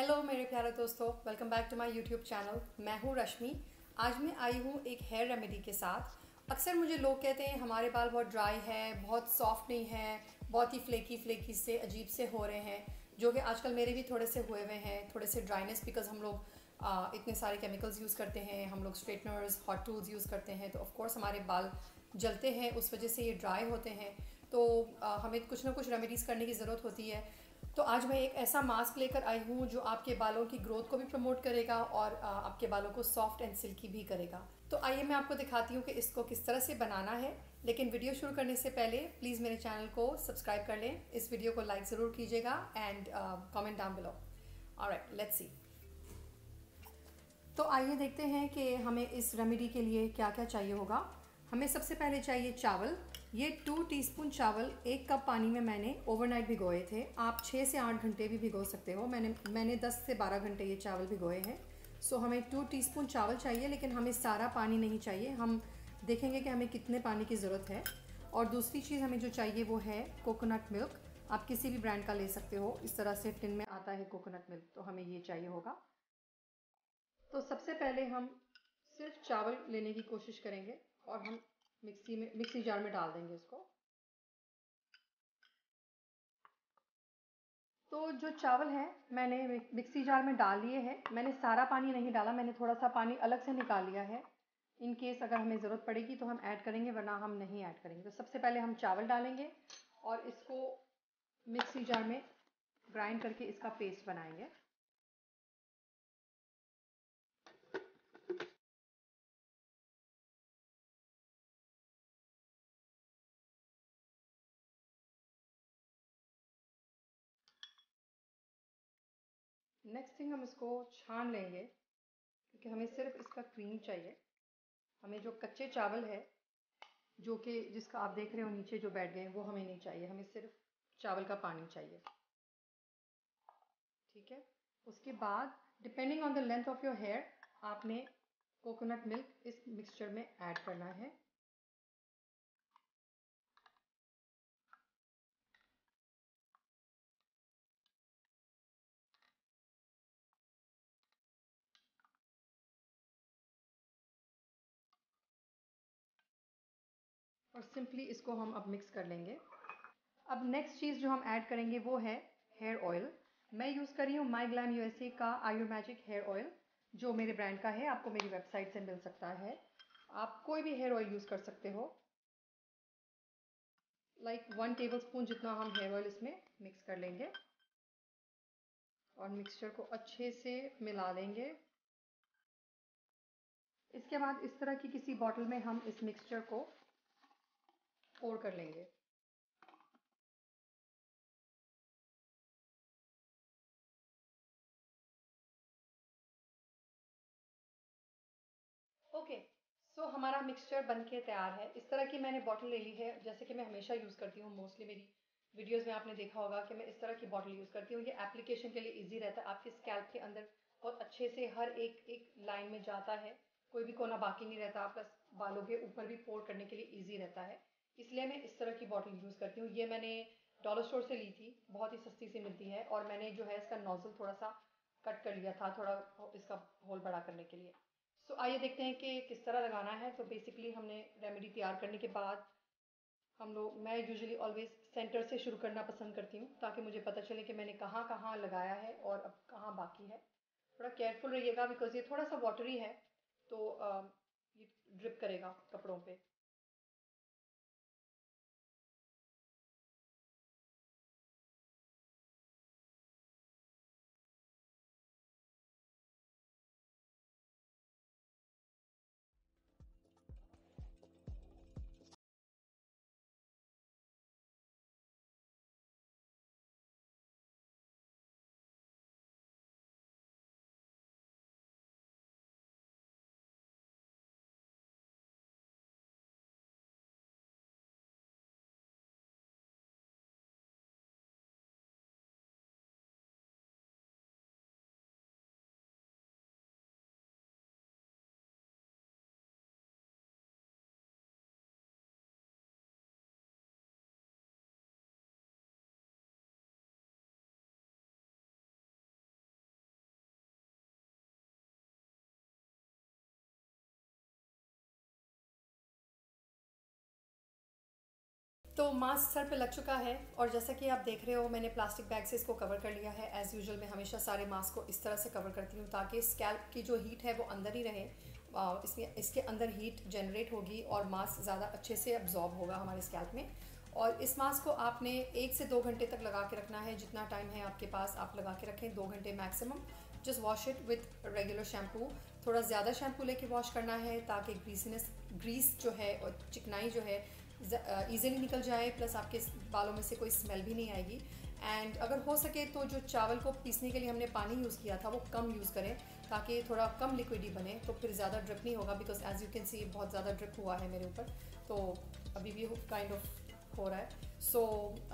Hello मेरे प्यारे दोस्तों, welcome back to my YouTube channel. मैं हूँ रश्मि। आज मैं आई हूँ एक हेयर रेमेडी के साथ। अक्सर मुझे लोग कहते हैं हमारे बाल बहुत ड्राई है, बहुत सॉफ्ट नहीं है, बहुत ही फ्लेकी फ्लेकी से अजीब से हो रहे हैं, जो कि आजकल मेरे भी थोड़े से हुए हुए हैं, थोड़े से ड्राइनेस, बिकॉज हम लोग इतने सारे केमिकल्स यूज़ करते हैं, हम लोग स्ट्रेटनर्स, हॉट टूल्स यूज़ करते हैं, तो ऑफकोर्स हमारे बाल जलते हैं, उस वजह से ये ड्राई होते हैं। तो हमें कुछ ना कुछ रेमेडीज़ करने की ज़रूरत होती है। तो आज मैं एक ऐसा मास्क लेकर आई हूँ जो आपके बालों की ग्रोथ को भी प्रमोट करेगा और आपके बालों को सॉफ्ट एंड सिल्की भी करेगा। तो आइए मैं आपको दिखाती हूँ कि इसको किस तरह से बनाना है। लेकिन वीडियो शुरू करने से पहले प्लीज़ मेरे चैनल को सब्सक्राइब कर लें, इस वीडियो को लाइक ज़रूर कीजिएगा and comment down below. Alright, let's see. तो आइए देखते हैं कि हमें इस रेमेडी के लिए क्या क्या चाहिए होगा। हमें सबसे पहले चाहिए चावल। ये 2 टीस्पून चावल 1 कप पानी में मैंने ओवरनाइट भिगोए थे। आप 6 से 8 घंटे भी भिगो सकते हो। मैंने 10 से 12 घंटे ये चावल भिगोए हैं। सो हमें 2 टीस्पून चावल चाहिए, लेकिन हमें सारा पानी नहीं चाहिए। हम देखेंगे कि हमें कितने पानी की ज़रूरत है। और दूसरी चीज़ हमें जो चाहिए वो है कोकोनट मिल्क। आप किसी भी ब्रांड का ले सकते हो, इस तरह से टिन में आता है कोकोनट मिल्क, तो हमें ये चाहिए होगा। तो सबसे पहले हम सिर्फ चावल लेने की कोशिश करेंगे और हम मिक्सी जार में डाल देंगे इसको। तो जो चावल हैं मैंने मिक्सी जार में डाल लिए हैं। मैंने सारा पानी नहीं डाला, मैंने थोड़ा सा पानी अलग से निकाल लिया है। इन केस अगर हमें ज़रूरत पड़ेगी तो हम ऐड करेंगे, वरना हम नहीं ऐड करेंगे। तो सबसे पहले हम चावल डालेंगे और इसको मिक्सी जार में ग्राइंड करके इसका पेस्ट बनाएंगे। नेक्स्ट थिंग, हम इसको छान लेंगे क्योंकि हमें सिर्फ इसका क्रीम चाहिए। हमें जो कच्चे चावल है, जो कि जिसका आप देख रहे हो नीचे जो बैठ गए, वो हमें नहीं चाहिए। हमें सिर्फ चावल का पानी चाहिए। ठीक है। उसके बाद depending on the length of your hair आपने कोकोनट मिल्क इस मिक्सचर में ऐड करना है। और सिंपली इसको हम अब मिक्स कर लेंगे। अब नेक्स्ट चीज़ जो हम ऐड करेंगे वो है हेयर ऑयल। मैं यूज़ कर रही हूँ माई ग्लैम यूएसए का आयुर्मैजिक हेयर ऑयल, जो मेरे ब्रांड का है, आपको मेरी वेबसाइट से मिल सकता है। आप कोई भी हेयर ऑयल यूज़ कर सकते हो। लाइक 1 टेबल स्पून जितना हम हेयर ऑयल इसमें मिक्स कर लेंगे और मिक्सचर को अच्छे से मिला लेंगे। इसके बाद इस तरह की किसी बॉटल में हम इस मिक्सचर को पोर कर लेंगे। ओके, सो हमारा मिक्सचर बन के तैयार है। इस तरह की मैंने बॉटल ले ली है, जैसे कि मैं हमेशा यूज़ करती हूँ। मोस्टली मेरी वीडियोस में आपने देखा होगा कि मैं इस तरह की बॉटल यूज़ करती हूँ। ये एप्लीकेशन के लिए इजी रहता है, आपके स्कैल्प के अंदर बहुत अच्छे से हर एक एक लाइन में जाता है, कोई भी कोना बाकी नहीं रहता, प्लस बालों के ऊपर भी पोर करने के लिए ईजी रहता है। इसलिए मैं इस तरह की बॉटल यूज़ करती हूँ। ये मैंने डॉलर स्टोर से ली थी, बहुत ही सस्ती से मिलती है। और मैंने जो है इसका नोजल थोड़ा सा कट कर लिया था, थोड़ा इसका होल बड़ा करने के लिए। सो आइए देखते हैं कि किस तरह लगाना है। तो बेसिकली हमने रेमेडी तैयार करने के बाद मैं यूजुअली ऑलवेज सेंटर से शुरू करना पसंद करती हूँ, ताकि मुझे पता चले कि मैंने कहाँ कहाँ लगाया है और अब कहाँ बाकी है। थोड़ा केयरफुल रहिएगा, बिकॉज ये थोड़ा सा वाटरी है, तो ये ड्रिप करेगा कपड़ों पे। तो मास्क सर पे लग चुका है और जैसा कि आप देख रहे हो मैंने प्लास्टिक बैग से इसको कवर कर लिया है। एज़ यूजुअल मैं हमेशा सारे मास्क को इस तरह से कवर करती हूँ ताकि स्कैल्प की जो हीट है वो अंदर ही रहे। इसके अंदर हीट जनरेट होगी और मास्क ज़्यादा अच्छे से अब्जॉर्ब होगा हमारे स्कैल्प में। और इस मास्क को आपने 1 से 2 घंटे तक लगा के रखना है, जितना टाइम है आपके पास आप लगा के रखें, 2 घंटे maximum. Just wash it with regular shampoo. थोड़ा ज़्यादा शैम्पू लेके वॉश करना है ताकि ग्रीस जो है और चिकनाई जो है ईज़िली निकल जाए, प्लस आपके बालों में से कोई स्मेल भी नहीं आएगी। एंड अगर हो सके तो जो चावल को पीसने के लिए हमने पानी यूज़ किया था वो कम यूज़ करें ताकि थोड़ा कम लिक्विडी बने, तो फिर ज़्यादा ड्रिप नहीं होगा। Because as you can see बहुत ज़्यादा ड्रिप हुआ है मेरे ऊपर, तो अभी भी काइंड ऑफ हो रहा है। सो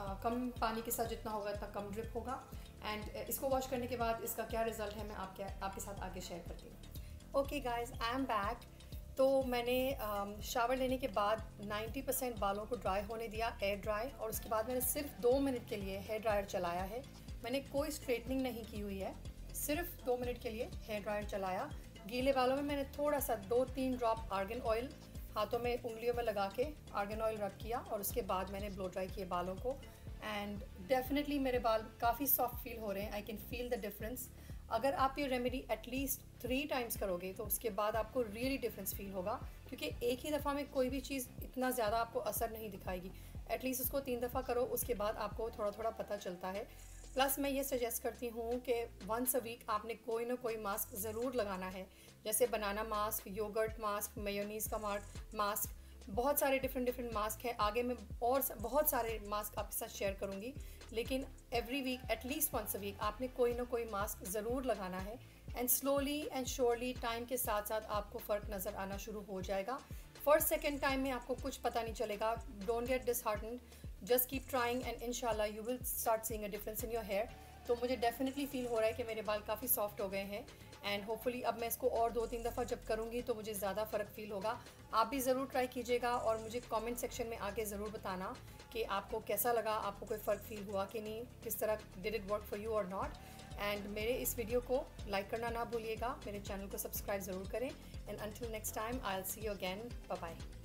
कम पानी के साथ जितना होगा इतना कम ड्रिप होगा। एंड इसको वॉश करने के बाद इसका क्या रिज़ल्ट है मैं आपके साथ आगे शेयर करती हूँ। Okay guys, I am back. तो मैंने शावर लेने के बाद 90% बालों को ड्राई होने दिया, एयर ड्राई, और उसके बाद मैंने सिर्फ 2 मिनट के लिए हेयर ड्रायर चलाया है। मैंने कोई स्ट्रेटनिंग नहीं की हुई है, सिर्फ 2 मिनट के लिए हेयर ड्रायर चलाया। गीले बालों में मैंने थोड़ा सा 2-3 ड्रॉप आर्गन ऑयल हाथों में उंगलियों में लगा के आर्गन ऑयल रब किया और उसके बाद मैंने ब्लो ड्राई किए बालों को। एंड डेफिनेटली मेरे बाल काफ़ी सॉफ्ट फील हो रहे हैं। I can feel the difference. अगर आप ये रेमेडी एटलीस्ट 3 टाइम्स करोगे तो उसके बाद आपको रियली डिफरेंस फील होगा, क्योंकि एक ही दफ़ा में कोई भी चीज़ इतना ज़्यादा आपको असर नहीं दिखाएगी। एटलीस्ट उसको 3 दफ़ा करो, उसके बाद आपको थोड़ा थोड़ा पता चलता है। प्लस मैं ये सजेस्ट करती हूँ कि वंस अ वीक आपने कोई ना कोई मास्क ज़रूर लगाना है, जैसे banana mask, yoghurt mask, mayonnaise का मास्क, बहुत सारे डिफरेंट मास्क हैं। आगे मैं और बहुत सारे मास्क आपके साथ शेयर करूँगी, लेकिन every week at least once a week आपने कोई ना कोई मास्क ज़रूर लगाना है। And slowly and surely time के साथ साथ आपको फ़र्क नज़र आना शुरू हो जाएगा। फर्स्ट सेकेंड टाइम में आपको कुछ पता नहीं चलेगा। Don't get disheartened, just keep trying and इंशाल्लाह you will start seeing a difference in your hair. तो मुझे डेफिनेटली फील हो रहा है कि मेरे बाल काफ़ी सॉफ्ट हो गए हैं। एंड होपफुली अब मैं इसको और 2-3 दफ़ा जब करूँगी तो मुझे ज़्यादा फ़र्क फील होगा। आप भी ज़रूर ट्राई कीजिएगा और मुझे कमेंट सेक्शन में आके ज़रूर बताना कि आपको कैसा लगा, आपको कोई फ़र्क फील हुआ कि नहीं, किस तरह did it work for you और नॉट। एंड मेरे इस वीडियो को लाइक करना ना भूलिएगा, मेरे चैनल को सब्सक्राइब ज़रूर करें। And until next time I will see you again, bye bye.